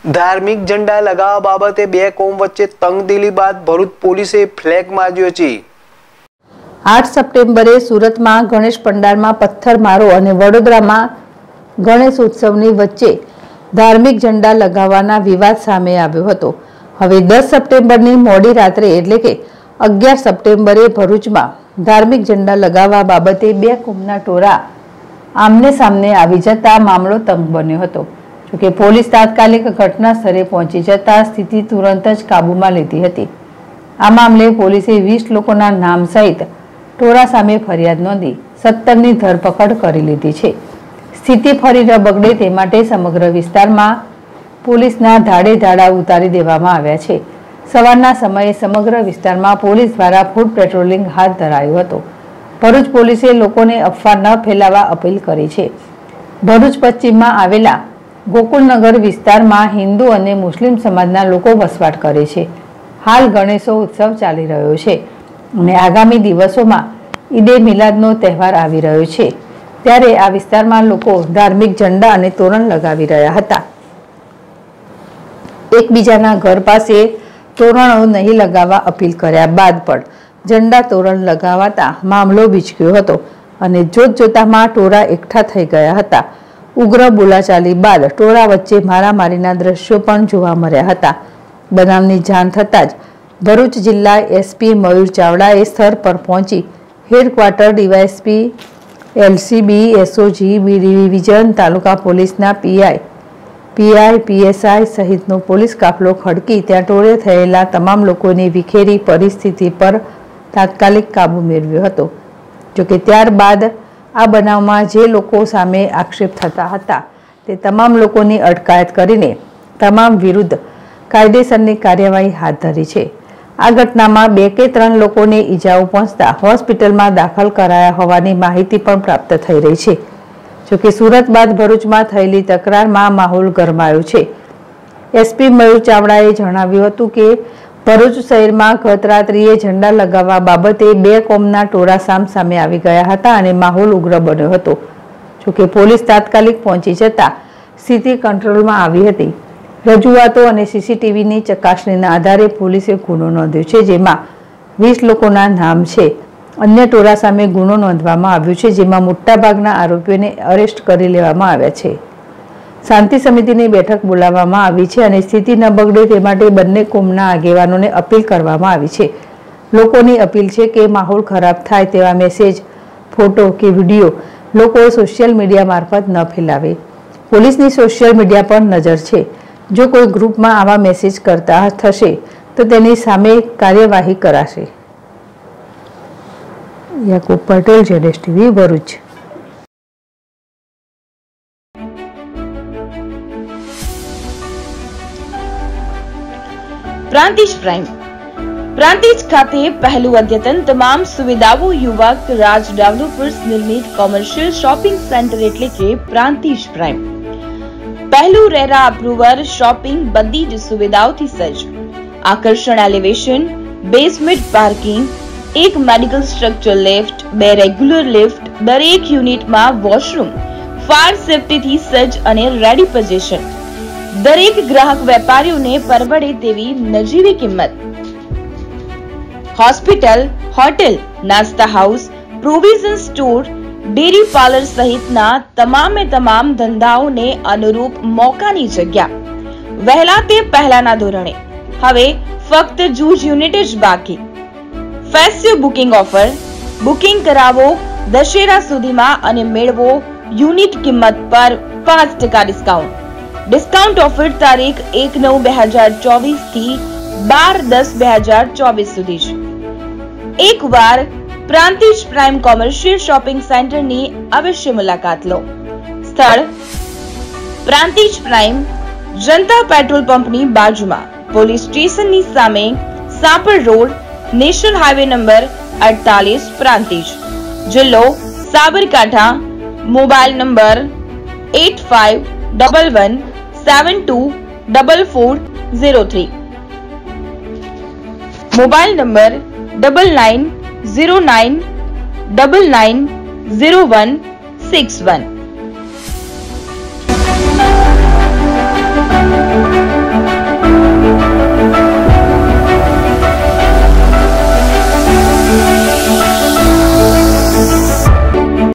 ધાર્મિક ઝંડા લગાવવા બાબતે બે કોમ વચ્ચે તંગદિલી બાદ ભરૂચ પોલીસે ફ્લેગ માર્યો છે। 8 સપ્ટેમ્બરે સુરતમાં ગણેશ પંડાલમાં પથ્થરમારો અને વડોદરામાં ગણેશ ઉત્સવની વચ્ચે ધાર્મિક ઝંડા લગાવવાના વિવાદ સામે આવ્યો હતો। હવે 10 સપ્ટેમ્બરની મોડી રાત્રે એટલે કે 11 સપ્ટેમ્બરે ભરૂચમાં ધાર્મિક ઝંડા લગાવવા બાબતે બે કોમના ટોળા આમને સામને આવી જતા મામલો તંગ બન્યો હતો। જોકે પોલીસ તાત્કાલિક ઘટના સ્થળે પહોંચી જતા સ્થિતિ તુરંત જ કાબૂમાં લીધી હતી। આ મામલે પોલીસે 20 લોકોના નામ સહિત ટોળા સામે ફરિયાદ નોંધી 17ની ધરપકડ કરી લીધી છે। સ્થિતિ ફરી ન બગડે તે માટે સમગ્ર વિસ્તારમાં પોલીસના ધાડે ધાડા ઉતારી દેવામાં આવ્યા છે। સવારના સમયે સમગ્ર વિસ્તારમાં પોલીસ દ્વારા ફૂટ પેટ્રોલિંગ હાથ ધરાયું હતું। ભરૂચ પોલીસે લોકોને અફવા ન ફેલાવવા અપીલ કરી છે। ભરૂચ પશ્ચિમમાં આવેલા ગોકુલનગર વિસ્તારમાં હિન્દુ અને મુસ્લિમ સમાજના લોકો વસવાટ કરે છે। હાલ ગણેશો ઉત્સવ ચાલી રહ્યો છે અને આગામી દિવસોમાં ઈદે મિલાદનો તહેવાર આવી રહ્યો છે, ત્યારે આ વિસ્તારમાં લોકો ધાર્મિક ઝંડા અને તોરણ લગાવી રહ્યા હતા। એકબીજાના ઘર પાસે તોરણો નહીં લગાવવા અપીલ કર્યા બાદ પણ ઝંડા તોરણ લગાવાતા મામલો બીચક્યો હતો અને જોતજોતામાં ટોળા એકઠા થઈ ગયા હતા। ઉગ્ર બોલાચાલી બાદ ટોળા વચ્ચે મારામારીના દ્રશ્યો પણ જોવા મળ્યા હતા। બનાવની જાણ થતાં જ ભરૂચ જિલ્લા એસપી મયુર ચાવડાએ સ્થળ પર પહોંચી headquarter DYSP, LCB, SOG, B division, taluka પોલીસના પીઆઈ, પીએસઆઈ સહિતનો પોલીસ કાફલો ખડકી ત્યાં ટોળે થયેલા તમામ લોકોની વિખેરી પરિસ્થિતિ પર તાત્કાલિક કાબુ મેળવ્યો હતો। જોકે ત્યારબાદ આ બનાવમાં જે લોકો સામે આક્ષેપ થતા હતા તે તમામ લોકોની અટકાયત કરીને તમામ વિરુદ્ધ કાયદેસરની કાર્યવાહી હાથ ધરી છે। આ ઘટનામાં 2 કે 3 લોકોને ઈજાઓ પહોંચતા હોસ્પિટલમાં દાખલ કરાયા હોવાની માહિતી પણ પ્રાપ્ત થઈ રહી છે। જોકે સુરત બાદ ભરૂચમાં થયેલી તકરારમાં માહોલ ગરમાયો છે। એસપી મયુર ચાવડાએ જણાવ્યું હતું કે ભરૂચ શહેરમાં ગત રાત્રિએ ઝંડા લગાવવા બાબતે બે કોમના ટોળા સામસામે આવી ગયા હતા અને માહોલ ઉગ્ર બન્યો હતો। જોકે પોલીસ તાત્કાલિક પહોંચી જતા સ્થિતિ કંટ્રોલમાં આવી હતી। રજૂઆતો અને સીસીટીવીની ચકાસણીના આધારે પોલીસે ગુનો નોંધ્યો છે, જેમાં 20 લોકોના નામ છે। અન્ય ટોળા સામે ગુનો નોંધવામાં આવ્યો છે, જેમાં મોટાભાગના આરોપીઓને અરેસ્ટ કરી લેવામાં આવ્યા છે। શાંતિ સમિતિની બેઠક બોલાવવામાં આવી છે અને સ્થિતિ ન બગડે તે માટે બંને કોમના આગેવાનોને અપીલ કરવામાં આવી છે। લોકોની અપીલ છે કે માહોલ ખરાબ થાય તેવા મેસેજ, ફોટો કે વિડીયો લોકો સોશિયલ મીડિયા મારફત ન ફેલાવે। પોલીસની સોશિયલ મીડિયા પર નજર છે। જો કોઈ ગ્રુપમાં આવા મેસેજ કરતા થશે તો તેની સામે કાર્યવાહી કરાશે। યાકુબ પટેલ, જેડેશ ટીવી, ભરૂચ। પ્રાંતિજ પ્રાઇમ પ્રાંતિજ ખાતે પહેલું અદ્યતન તમામ સુવિધાઓ યુવક રાજ ડેવલપર્સ નિર્મિત કોમર્શિયલ શોપિંગ સેન્ટર એટલે કે પ્રાંતિજ પ્રાઇમ। પહેલું રેરા અપ્રુવર શોપિંગ બધી જ સુવિધાઓથી સજ્જ। આકર્ષણ એલિવેશન, બેઝમેન્ટ પાર્કિંગ, એક medical structure lift, 2 regular lift, દરેક યુનિટમાં વોશરૂમ, ફાયર સેફ્ટીથી સજ્જ અને રેડી પોઝિશન। દરેક ગ્રાહક વેપારીઓને પરવડે તેવી નજીવી કિંમત। હોસ્પિટલ, હોટેલ, નાસ્તા house, provision store, dairy parlour સહિતના તમામે તમામ ધંધાઓને અનુરૂપ મોકાની જગ્યા। વહેલા તે પહેલાના ધોરણે, હવે ફક્ત જૂજ યુનિટ જ બાકી। ફેસ્ટિવ બુકિંગ ઓફર, બુકિંગ કરાવો દશેરા સુધીમાં અને મેળવો યુનિટ કિંમત પર 5% ડિસ્કાઉન્ટ। ડિસ્કાઉન્ટ ઓફર તારીખ 1/9/2024 થી 12/10/2024 સુધી છે। એકવાર પ્રાંતિજ પ્રાઇમ કોમર્શિયલ શોપિંગ સેન્ટરની અવશ્ય મુલાકાત લો। સ્થળ પ્રાંતિજ પ્રાઇમ, જનતા પેટ્રોલ પંપની બાજુમાં, પોલીસ સ્ટેશનની સામે, Sapar road, national highway number 48, Prantij, જિલ્લો Sabarkantha. Mobile number 8511724403, mobile number 9909990161।